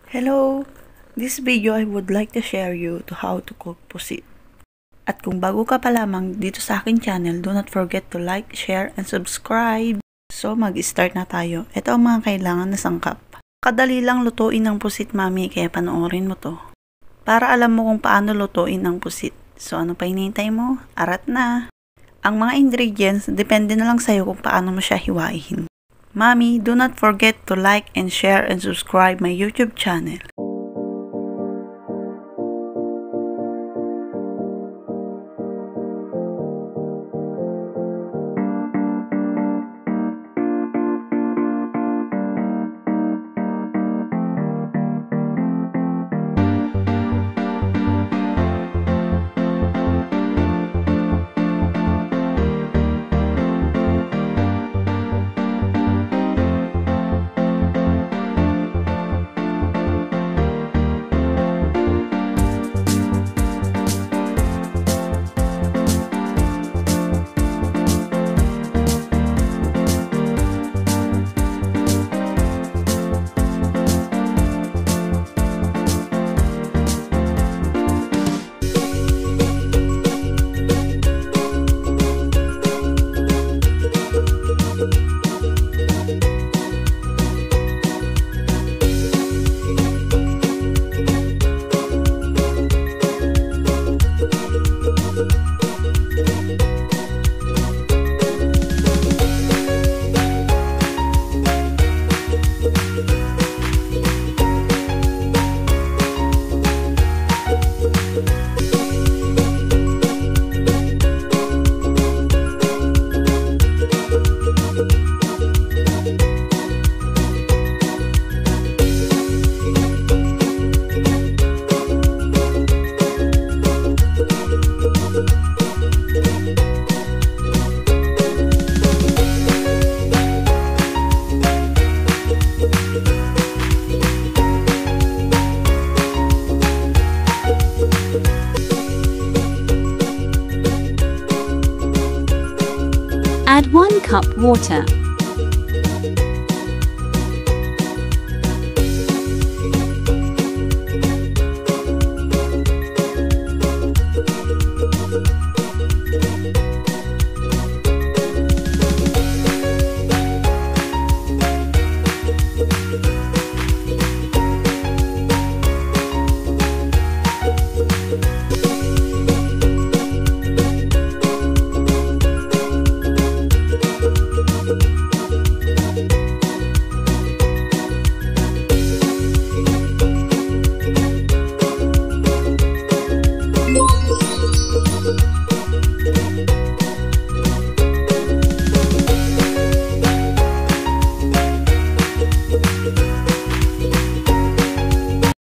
Hello! This video I would like to share you to how to cook pusit. At kung bago ka pa lamang dito sa aking channel, do not forget to like, share, and subscribe. So mag-start na tayo. Ito ang mga kailangan na sangkap. Kadali lang lutuin ng pusit, mami, kaya panoorin mo to. Para alam mo kung paano lutuin ang pusit. So ano pa hinihintay mo? Arat na! Ang mga ingredients, depende na lang sa'yo kung paano mo siya hiwain. Mami, do not forget to like and share and subscribe my YouTube channel. Add 1 cup water.